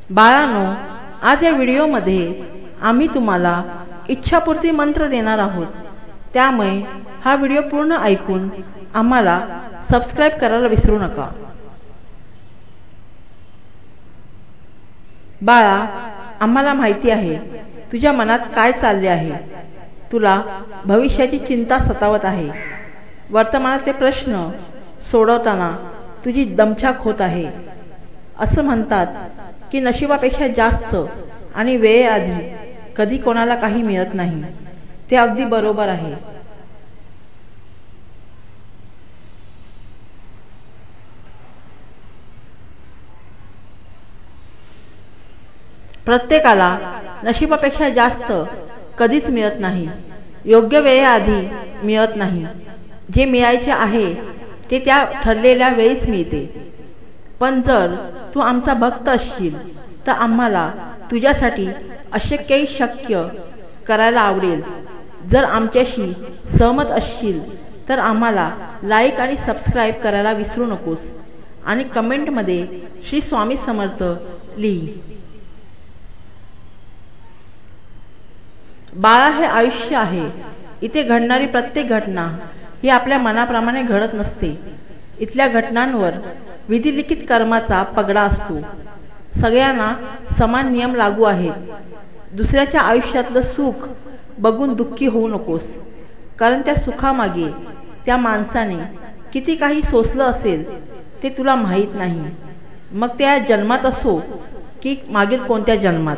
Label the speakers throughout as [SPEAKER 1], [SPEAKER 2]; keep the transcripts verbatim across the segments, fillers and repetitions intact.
[SPEAKER 1] बाळांनो, आज या व्हिडिओमध्ये आम्ही तुम्हाला इच्छापूर्ती मंत्र देणार आहोत। त्यामुळे हा व्हिडिओ पूर्ण ऐकून आम्हाला सबस्क्राइब करायला विसरू नका। बाळा, आम्हाला माहिती आहे तुझ्या मनात काय चालले आहे। तुला भविष्याची चिंता सतावत आहे। वर्तमानाचे प्रश्न सोडवताना तुझी दमछाक होत आहे। असं म्हणतात की नशिबापेक्षा जास्त आणि वेळेआधी कधी कोणाला काही मिळत नाही। ते अगदी बरोबर आहे। प्रत्येकाला नशिबापेक्षा जास्त कधीच मिळत नाही। योग्य वेळेआधी मिळत नाही। जे मिळायचे आहे ते त्या ठरलेल्या वेळीच मिळते। पण जर तू आमचा भक्त असशील तर आम्हाला तुझ्यासाठी अशक्यही शक्य करायला आवडेल। जर आमच्याशी सहमत असशील तर आम्हाला लाईक आणि सबस्क्राइब करायला विसरू नकोस आणि कमेंटमध्ये श्री स्वामी समर्थ लिही। बाळा, हे आयुष्य आहे। इथे घडणारी प्रत्येक घटना ही आपल्या मनाप्रमाणे घडत नसते। इथल्या घटनांवर विधिलिखित कर्माचा पगडा असतो। सगळ्यांना समान नियम लागू आहेत। दुसऱ्याच्या आयुष्यातलं सुख बघून दुःखी होऊ नकोस, कारण त्या सुखामागे त्या माणसाने किती काही सोसलं असेल ते तुला माहीत नाही। मग त्या जन्मात असो की मागील कोणत्या जन्मात।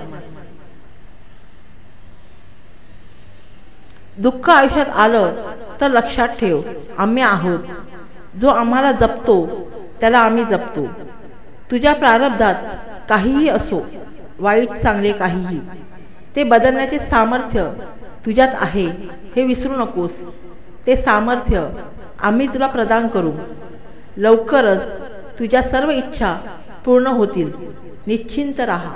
[SPEAKER 1] दुःख आयुष्यात आलं तर लक्षात ठेव, आम्ही आहोत। जो आम्हाला जपतो त्याला आम्ही जपतो। तुझ्या प्रारब्धात काहीही असो, वाईट चांगले काहीही, ते बदलण्याचे सामर्थ्य तुझ्यात आहे हे विसरू नकोस। ते सामर्थ्य आम्ही तुला प्रदान करू। लवकरच तुझ्या सर्व इच्छा पूर्ण होतील। निश्चिंत राहा।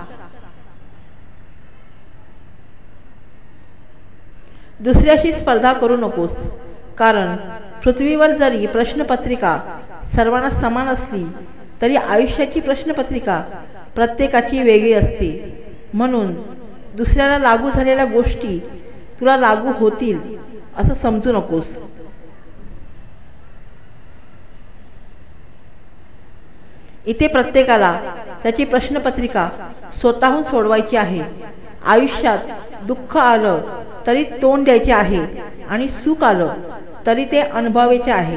[SPEAKER 1] दुसऱ्याशी स्पर्धा करू नकोस, कारण पृथ्वीवर जरी प्रश्नपत्रिका सर्वांना समान असली तरी आयुष्याची प्रश्नपत्रिका प्रत्येकाची वेगळी असते। म्हणून दुसऱ्याला लागू झालेल्या गोष्टी तुला लागू होतील असं समजू नकोस। इथे प्रत्येकाला त्याची प्रश्नपत्रिका स्वतःहून सोडवायची आहे। आयुष्यात दुःख आलं तरी तोंड द्यायचे आहे आणि सुख आलं तरी ते अनुभवायचे आहे।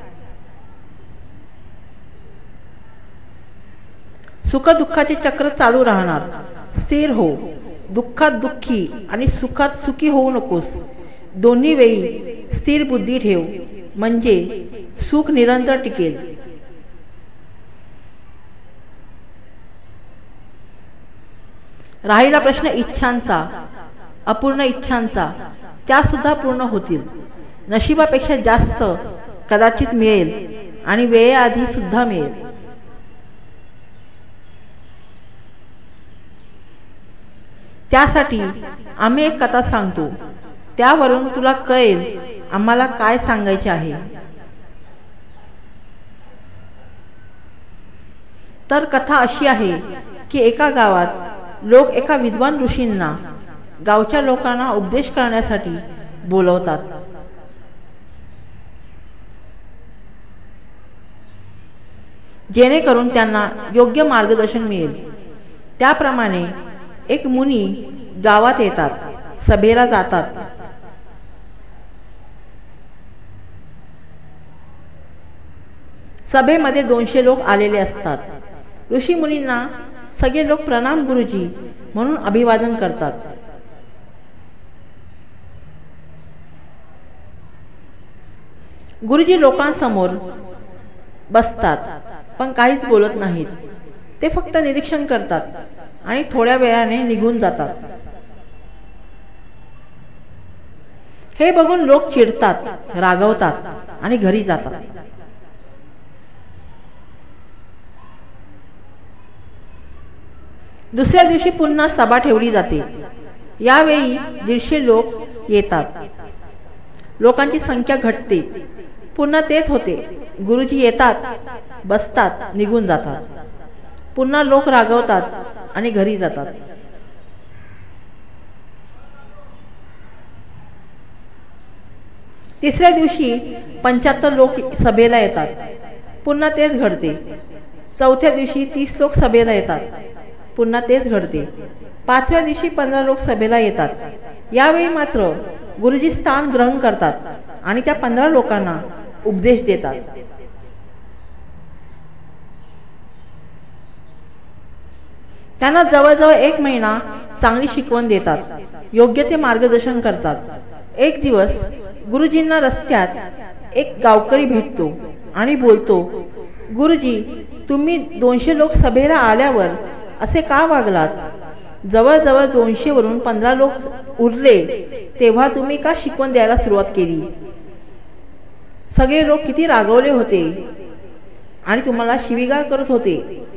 [SPEAKER 1] सुख दुःखाचे चक्र चालू राहणार। स्थिर हो। दुःखात दुःखी आणि सुखात सुखी होऊ नकोस। दोन्ही वेळी स्थिर बुद्धी ठेव, म्हणजे सुख निरंतर टिकेल। राहिला प्रश्न इच्छांचा, अपूर्ण इच्छांचा, त्या सुद्धा पूर्ण होतील। नशिबापेक्षा जास्त कदाचित मिळेल आणि वेळेआधी सुद्धा मिळेल। त्यासाठी आम्ही एक कथा सांगतो, त्यावरून तुला कळेल आम्हाला काय सांगायचे आहे। तर कथा अशी आहे की एका गावात लोक एका विद्वान ऋषींना गावच्या लोकांना उपदेश करण्यासाठी बोलवतात। जेणेकरून त्यांना योग्य मार्गदर्शन मिळेल। त्याप्रमाणे एक मुनी गावात येतात, सभेला जातात। सभेमध्ये दोनशे लोक आलेले असतात। ऋषी मुनींना सगळे लोक प्रणाम गुरुजी म्हणून अभिवादन करतात। गुरुजी लोकांसमोर बसतात, पण काहीच बोलत नाहीत। ते फक्त निरीक्षण करतात आणि थोड्या वेळाने निघून जातात। हे बघून लोक चिडतात, रागवतात आणि घरी जातात। दुसऱ्या दिवशी पुन्हा सभा ठेवली जाते। यावेळी दीडशे लोक येतात। लोकांची संख्या घटते। पुन्हा तेच होते। गुरुजी येतात, बसतात, निघून जातात। पुन्हा लोक रागवतात आणि घरी जातात. तिसऱ्या दिवशी पंच्याहत्तर लोक सभेला येतात. पुन्हा तेच घडते. चौथ्या दिवशी तीस लोक सभेला येतात. पुन्हा तेच घडते. पाचव्या दिवशी पंधरा लोक सभेला येतात. यावेळी मात्र गुरुजी स्थान ग्रहण करतात आणि त्या पंधरा लोकांना उपदेश देतात. त्यांना जवळजवळ एक महिना चांगली शिकवण देतात. योग्य ते मार्गदर्शन करतात. एक दिवस गुरुजींना रस्त्यात एक गावकरी भेटतो आणि बोलतो, गुरुजी, तुम्ही दोनशे लोक सभेला आल्यावर असे का वागलात? जवळजवळ दोनशे वरून पंधरा लोक उरले तेव्हा तुम्ही का शिकवण द्यायला सुरुवात केली? सगळे लोक किती रागवले होते आणि तुम्हाला शिवीगाळ करत होते.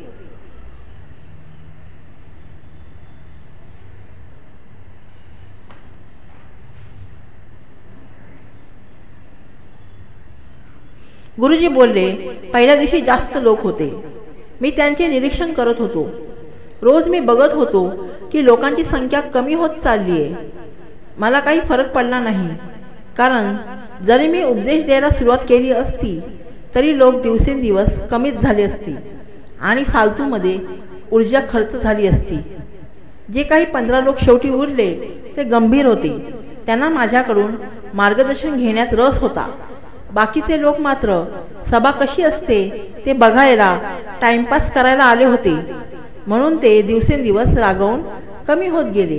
[SPEAKER 1] गुरुजी बोलले, पहिल्या दिवशी जास्त लोक होते. मी त्यांचे निरीक्षण करत होतो. रोज मी बघत होतो की लोकांची संख्या कमी होत चालली आहे. मला काही फरक पडला नाही, कारण जरी मी उपदेश द्यायला सुरुवात केली असती तरी लोक दिवसेंदिवस कमीच झाले असती आणि फालतूमध्ये ऊर्जा खर्च झाली असती. जे काही पंधरा लोक शेवटी उरले ते गंभीर होते. त्यांना माझ्याकडून मार्गदर्शन घेण्यात रस होता. बाकीचे लोक मात्र सभा कशी असते ते बघायला, टाइमपास करायला आले होते, म्हणून ते दिवसेंदिवस रागावून कमी होत गेले.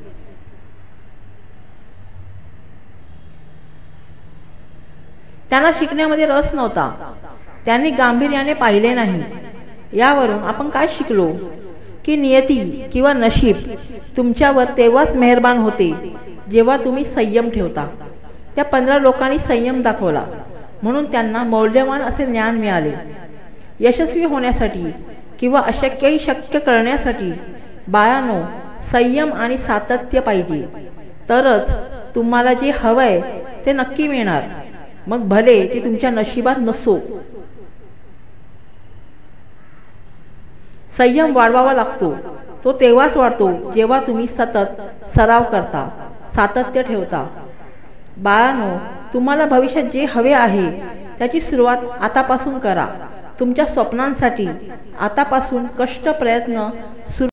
[SPEAKER 1] त्यांना शिकण्यामध्ये रस नव्हता. त्यांनी गांभीर्याने पाहिले नाही. यावरून आपण काय शिकलो की नियती किंवा नशीब तुमच्यावर तेव्हाच मेहरबान होते जेव्हा तुम्ही संयम ठेवता. त्या पंधरा लोकांनी संयम दाखवला म्हणून त्यांना मौल्यवान असे ज्ञान मिळाले. यशस्वी होण्यासाठी किंवा अशक्यही शक्य करण्यासाठी बाळांनो, संयम आणि सातत्य पाहिजे, तरच तुम्हाला जे हवंय ते नक्की मिळणार, मग भले ते तुमच्या नशिबात नसो. संयम वाढवावा लागतो. तो तेव्हाच वाढतो जेव्हा तुम्ही सतत सराव करता, सातत्य ठेवता. बाळांनो, तुम्हाला भविष्यात जे हवे आहे त्याची सुरुवात आतापासून करा. तुमच्या स्वप्नांसाठी आतापासून कष्ट प्रयत्न सुरू